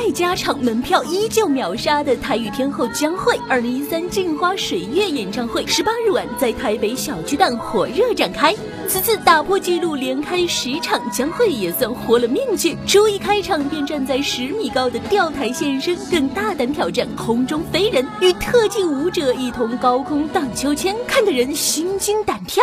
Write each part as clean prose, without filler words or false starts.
再加场门票依旧秒杀的台语天后江蕙，2013镜花水月演唱会18日晚在台北小巨蛋火热展开。此次打破纪录，连开10场，江蕙也算活了命去。初一开场便站在10米高的吊台现身，更大胆挑战空中飞人，与特技舞者一同高空荡秋千，看得人心惊胆跳。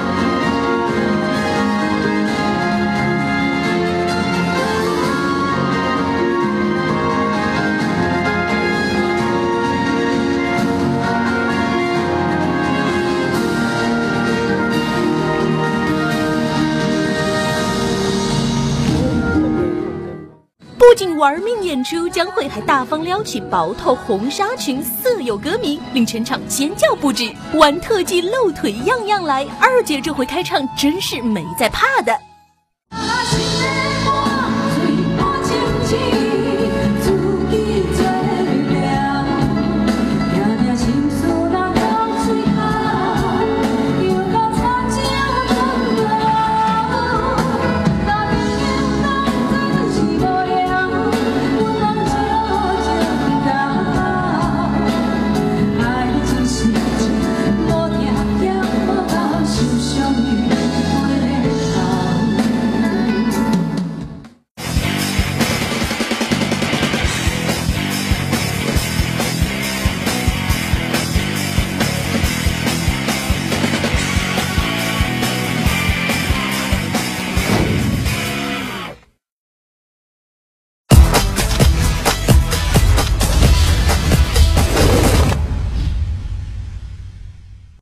不仅玩命演出，江蕙还大方撩起薄透红纱裙，色诱歌迷，令全场尖叫不止。玩特技露腿样样来，二姐这回开唱真是没在怕的。